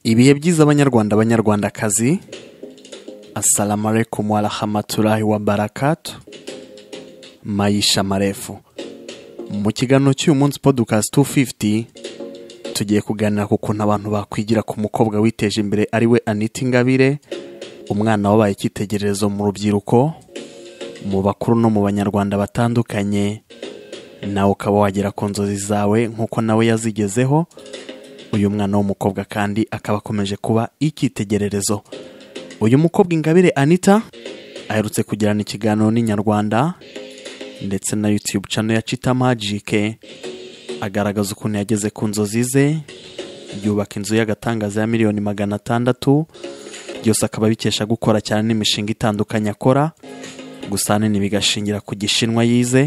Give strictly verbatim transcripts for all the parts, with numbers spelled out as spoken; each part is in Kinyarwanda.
Ibihe byiza abanyarwanda abanyarwandakazi, assalamu alaikum wa rahmatullahi wa barakatuh. Maisha marefu. Mu kiganiro cy'uyu munsi podcast two fifty tugiye kuganira ku kuntu abantu bakwigira ku mukobwa witeje imbere ari we Anita Ingabire, umwana wabaye icyitegererezo mu rubyiruko, mu bakuru no mu banyarwanda batandukanye, nawe ukaba wagera ku nzozi zawe nk'uko nawe yazigezeho. Uyu mwana w'umukobwa kandi akaba akomeje kuba icyitegererezo. Uyu mukobwa Ingabire Anita aherutse kugirana ikiganiro n'Inyarwanda ndetse na YouTube channel ya Chita Magic, agaragaza ukuntu yageze ku nzozi ze, yubaka inzu y'agatangaza ya miliyoni magana atandatu, byose akaba bikesha gukora cyane n'imishinga itandukanye akora, gusa nini bigashingira ku gishinwa yize,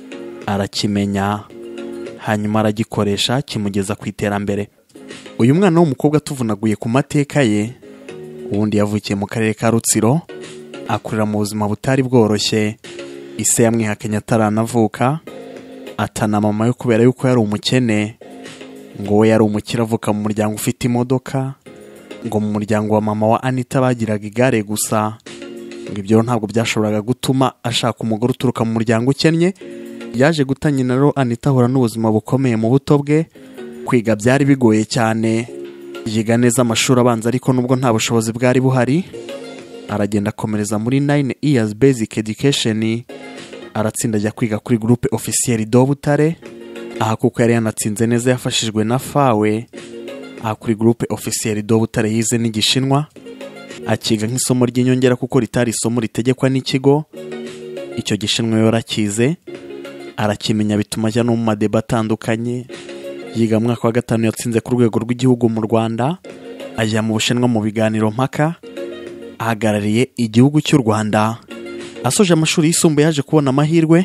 arakimenya hanyuma aragikoresha kimugeza ku iterambere. Uyu mwana w'umukobwa tuvunaguye ku mateka ye, ubundi yavukiye mu karere ka Rutsiro, akurira mu buzima butari bworoshye. Ise yamwihakanye ataranavuka, atana mama yo kubera yuko yari umukene, ngo we yari umukire avuka mu muryango ufite imodoka, ngo mu muryango wa mama wa Anita bagiraga igare gusa, ngo ibyo ntabwo byashoboraga gutuma ashaka umugore uturuka mu muryango ukennye. Yaje gutanyina rero Anita ahura n'ubuzima bukomeye mu buto bwe, kwiga byari bigoye cyane, yiga neza amashuri abanza ariko nubwo nta bushobozi bwari buhari, aragenda akomereza muri nine years basic education, aratsinda ajya kwiga kuri groupe officielle do Butare, aha kuko yari yanatsinze neza yafashijwe na fawe. Aha kuri groupe officielle do Butare yize n'igishinwa, akiga nk'isomo ry'inyongera kuko ritari isomo ritegekwa n'ikigo. Icyo gishinwa yorakize, arakimenya bituma ajya no mu madeba atandukanye. Yiga mu mwaka wa gatanu yatsinze ku rwego rw'igihugu mu Rwanda, ajya mu Bushinwa mu biganiro mpaka, ahagarariye igihugu cy'u Rwanda. Asoje amashuri yisumbuye yaje kubona amahirwe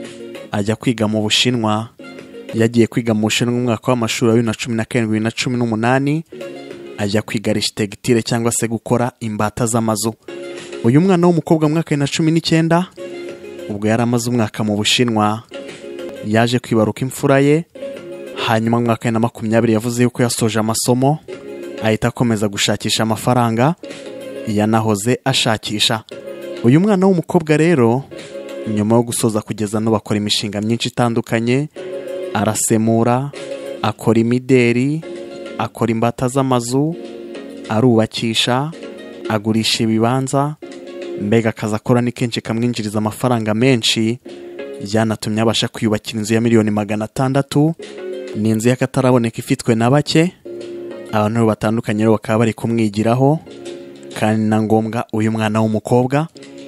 ajya kwiga mu Bushinwa. Yagiye kwiga mu Bushinwa mu mwaka w'amashuri wa bibiri na cumi na karindwi bibiri na cumi n'umunani, ajya kwiga architecture cyangwa se gukora imbata z'amazu. Uyu mwana w'umukobwa mu mwaka wa bibiri na cumi n'icyenda, ubwo yari amaze umwaka mu Bushinwa, yaje kwibaruka imfura ye. Hanyuma mu mwaka wa bibiri na makumyabiri yavuze yuko yasoje amasomo, ahita akomeza gushakisha amafaranga yanahoze ashakisha. Uyu mwana w'umukobwa rero nyuma yo gusoza kugeza no bakora imishinga myinshi itandukanye, arasemura, akora imideri, akora imbata z'amazu, arubakisha, agurisha ibibanza, mbega akaza akora ni kenshi kamwinjiriza amafaranga menshi, byanatumye abasha kwiyubakira inzu ya miliyoni magana atandatu. Ni inzu y'akataraboneka ifitwe na bake, abantu batandukanye rero bakaba bari kumwigiraho, kandi na ngombwa uyu mwana w'umukobwa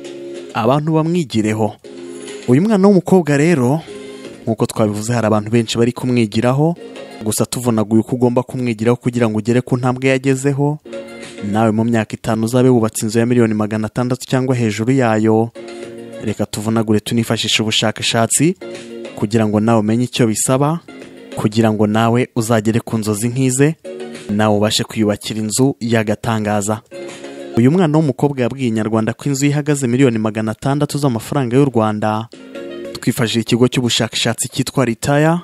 abantu bamwigireho. Uyu mwana w'umukobwa rero nkuko twabivuze hari abantu benshi bari kumwigiraho, gusa tuvunaguye uko ugomba kumwigiraho kugira ngo ugere ku ntambwe yagezeho. Nawe mu myaka itanu uzabe wubatse inzu ya miliyoni magana atandatu cyangwa hejuru yayo. Reka tuvunagure tunifashisha ubushakashatsi kugira ngo nawe umenye icyo bisaba, kugira ngo nawe uzagere ku nzozi nk'ize, nawe ubashe kwiyubakira inzu y'agatangaza. Uyu mwana w'umukobwa yabwiye Inyarwanda ko inzu ihagaze miliyoni magana atandatu z'amafaranga y'u Rwanda. Twifashishije ikigo cy'ubushakashatsi cyitwa Ritaya,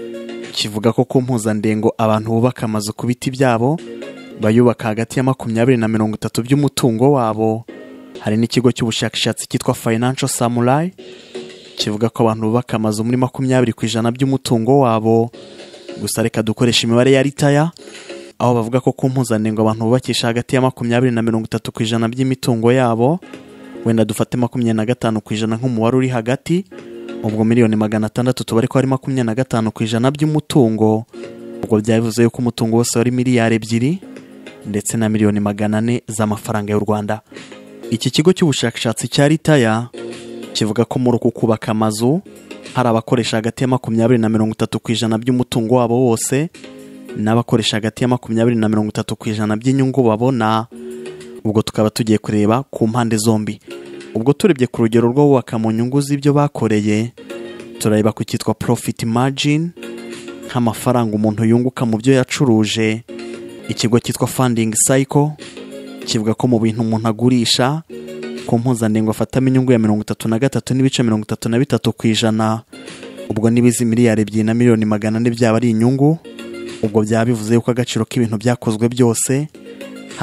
kivuga ko ku mpuzandengo abantu bubaka amazu ku biti byabo bayubaka hagati ya makumyabiri na mirongo itatu by'umutungo wabo. Hari n'ikigo cy'ubushakashatsi cyitwa Financial Samurai, kivuga ko abantu bubaka amazu muri makumyabiri ku ijana by'umutungo wabo. Gusa reka dukoresha imibare ya Ritaya, aho bavuga ko ku mpuzandengo abantu bubakisha hagati ya makumyabiri na mirongo itatu ku ijana by'imitungo yabo. Wenda dufate makumyabiri na gatanu ku ijana nk'umubare uri hagati, ubwo miliyoni magana atandatu tubare ko hari makumyabiri na gatanu ku ijana by'umutungo. Ubwo byavuze yuko umutungo wose wari miliyari ebyiri ndetse na miliyoni magana ane z'amafaranga y'u Rwanda. Iki kigo cy'ubushakashatsi cya Ritaya kivuga ko muri uku kubaka amazu hari abakoresha hagati ya makumyabiri na mirongo itatu ku ijana by'umutungo wabo wose, n'abakoresha hagati ya makumyabiri na mirongo itatu ku ijana by'inyungu babona. Ubwo tukaba tugiye kureba ku mpande zombi. Ubwo turebye ku rugero rwo kubaka mu nyungu z'ibyo bakoreye, turareba ku cyitwa profit margin, nk'amafaranga umuntu yunguka mu byo yacuruje. Ikigo cyitwa funding cycle kivuga ko mu bintu umuntu agurisha ku mpuzandengo afatamo inyungu ya mirongo itatu na gatatu n'ibice mirongo itatu na bitatu ku ijana. Ubwo nibizi miliyari ebyiri na miliyoni magana ane byaba ari inyungu. ubwo byaba bivuze yuko agaciro k'ibintu byakozwe byose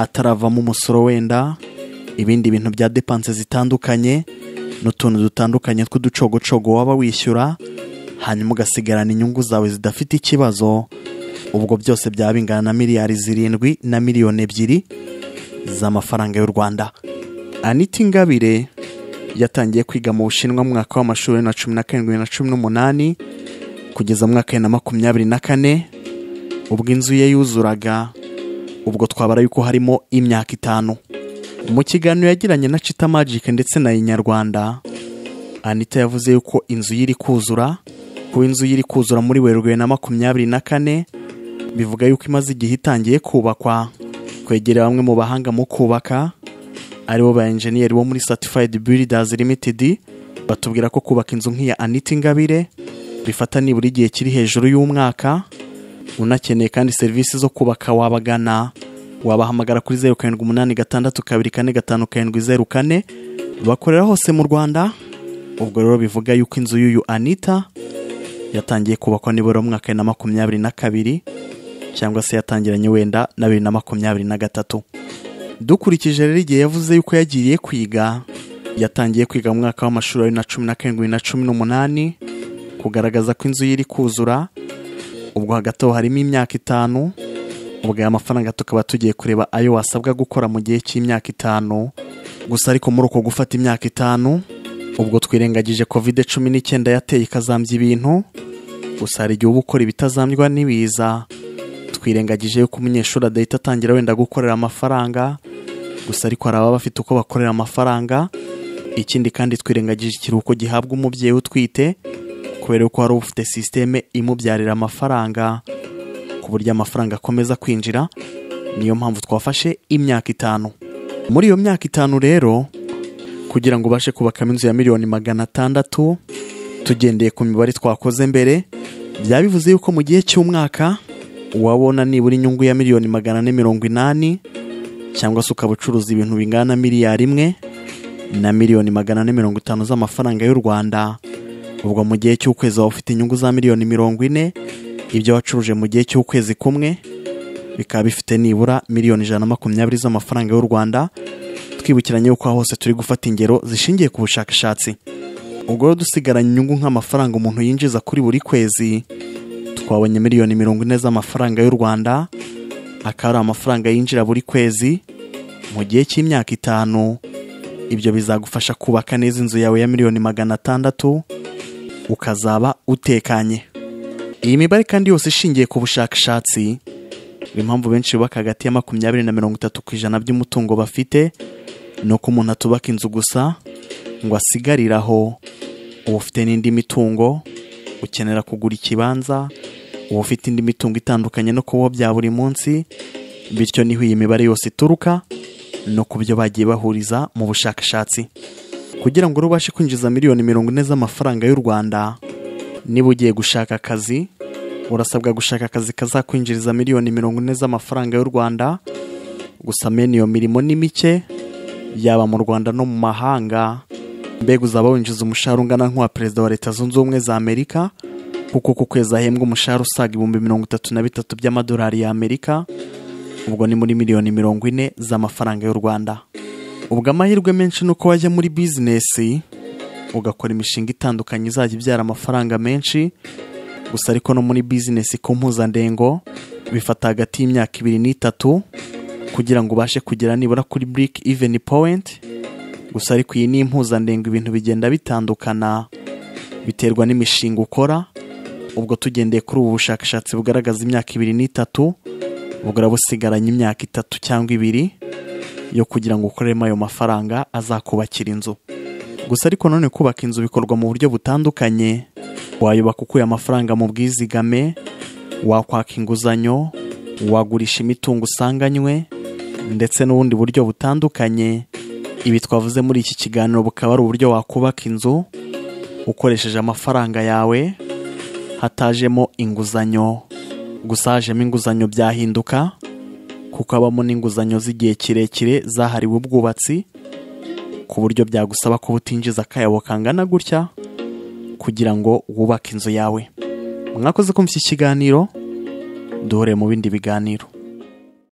hataravamo umusoro wenda ibindi bintu bya depanse zitandukanye n'utuntu dutandukanye tw'uducogocogo waba wishyura, hanyuma ugasigarana inyungu zawe zidafite ikibazo. Ubwo byose byaba bingana na miliyari zirindwi na miliyoni ebyiri z'amafaranga y'u Rwanda. Anita Ingabire yatangiye kwiga mu Bushinwa mu mwaka w'amashuri na cumi na karindwi na cumi n'umunani kugeza mu mwaka wa makumyabiri na kane, ubwo inzu ye yuzuraga. Ubwo twabara yuko harimo imyaka itanu. Mu kiganiro yagiranye na Chita Magic ndetse na Inyarwanda, Anita yavuze yuko inzu yiri kuzura, ko inzu yiri kuzura muri Werurwe na makumyabiri na kane, bivuga yuko imaze igihe itangiye kubakwa. Kwegera bamwe mu bahanga mu kubaka aribo ba engineer bo muri Certified Builders Limited batubwira ko kubaka inzu nk'iya Anita Ingabire bifata nibura igihe kiri hejuru y'umwaka. Unakeneye kandi serivisi zo kubaka wabagana, wabahamagara kuri zeru karindwi umunani gatandatu kabiri kane gatanu karindwi zeru kane. Bakorera hose mu Rwanda. Ubwo rero bivuga yuko inzu y'uyu Anita yatangiye kubakwa nibura mu mwaka wa makumyabiri na kabiri cyangwa se yatangiranye wenda na bibiri na makumyabiri na gatatu. Dukurikije rero igihe yavuze yuko yagiriye kwiga, yatangiye kwiga mu mwaka w'amashuri na cumi na karindwi na cumi n'umunani, kugaragaza ko inzu yiri kuzura. Ubwo hagati aho harimo imyaka itanu. Ubwo aya mafaranga tukaba tugiye kureba ayo wasabwa gukora mu gihe cy'imyaka itanu. Gusa ariko muri uko gufata imyaka itanu, ubwo twirengagije covid cumi n'icyenda yateye ikazambya ibintu. Gusa hari igihe uba ukora ibitazambywa n'ibiza. Twirengagije yuko umunyeshuri adahita atangira wenda gukorera amafaranga. Gusa ariko hari ababa bafite uko bakorera amafaranga. Ikindi kandi twirengagije ikiruhuko gihabwa umubyeyi utwite, kubera ko hari ufite systeme imubyarira amafaranga ku buryo amafaranga akomeza kwinjira. Niyo mpamvu twafashe imyaka itanu. Muri iyo myaka itanu rero, kugira ngo ubashe kubaka inzu ya miliyoni magana atandatu, tugendeye ku mibare twakoze mbere, byabivuze yuko mu gihe cy'umwaka wabona nibura inyungu ya miliyoni magana ane mirongo inani, cyangwa se ukaba ucuruza ibintu bingana miliyari imwe na miliyoni magana ane mirongo itanu z'amafaranga y'u Rwanda. Ubwo mu gihe cy'ukwezi waba ufite inyungu za miliyoni mirongo ine. Ibyo wacuruje mu gihe cy'ukwezi kumwe bikaba bifite nibura miliyoni ijana na makumyabiri z'amafaranga y'u Rwanda. Twibukiranye yuko hose turi gufata ingero zishingiye ku bushakashatsi. Ubwo dusigaranye inyungu nk'amafaranga umuntu yinjiza kuri buri kwezi, twabonye miliyoni mirongo ine z'amafaranga y'u Rwanda. Akaba ari amafaranga yinjira buri kwezi mu gihe cy'imyaka itanu. Ibyo bizagufasha kubaka neza inzu yawe ya miliyoni magana atandatu, ukazaba utekanye. Iyi mibare kandi yose ishingiye ku bushakashatsi. Impamvu benshi bubaka hagati ya makumyabiri na mirongo itatu ku ijana by'umutungo bafite, nuko umuntu atubaka inzu gusa ngo asigariraho. Uba ufite n'indi mitungo, ukenera kugura ikibanza, uba ufite indi mitungo itandukanye no kubaho bya buri munsi. Bityo niho iyi mibare yose ituruka, no ku byo bagiye bahuriza mu bushakashatsi. Kugira ngo rubashe kwinjiza miliyoni mirongo ine z'amafaranga y'u Rwanda, niba ugiye gushaka akazi, urasabwa gushaka akazi kazakwinjiriza miliyoni mirongo ine z'amafaranga y'u Rwanda. Gusa mene iyo mirimo ni mike, yaba mu Rwanda no mu mahanga. Mbega uzaba winjiza umushahara ungana nk'uwa Perezida wa Leta Zunze Ubumwe za Amerika, kuko ku kwezi ahembwa umushahara usaga ibihumbi mirongo itatu na bitatu by'amadolari y'Amerika. Ubwo ni muri miliyoni mirongo ine z'amafaranga y'u Rwanda. Ubwo amahirwe menshi nuko wajya muri business ugakora imishinga itandukanye izajya ibyara amafaranga menshi. Gusa ariko no muri business ku mpuzandengo bifata hagati y'imyaka ibiri n'itatu kugira ngo ubashe kugera nibura kuri break even point. Gusa ariko iyi ni impuzandengo, ibintu bigenda bitandukana biterwa n'imishinga ukora. Ubwo tugendeye kuri ubu bushakashatsi bugaragaza imyaka ibiri n'itatu, ubwo rabusigaranye imyaka itatu cyangwa ibiri yo kugira ngo ukoremo ayo mafaranga azakubakira inzu. Gusa ariko none kubaka inzu bikorwa mu buryo butandukanye. Wayubaka ukuye amafaranga mu bwizigame, wakwaka inguzanyo, wagurisha imitungo usanganywe, ndetse n'ubundi buryo butandukanye. Ibi twavuze muri iki kiganiro bukaba ari uburyo wakubaka inzu ukoresheje amafaranga yawe, hatajemo inguzanyo. Gusa hajemo inguzanyo byahinduka, kuko habamo n'inguzanyo z'igihe kirekire zahariwe ubwubatsi, ku buryo byagusaba ko utinjiza akayabo kangana gutya kugira ngo wubake inzu yawe. Mwakoze kumva iki kiganiro, duhure mu bindi biganiro.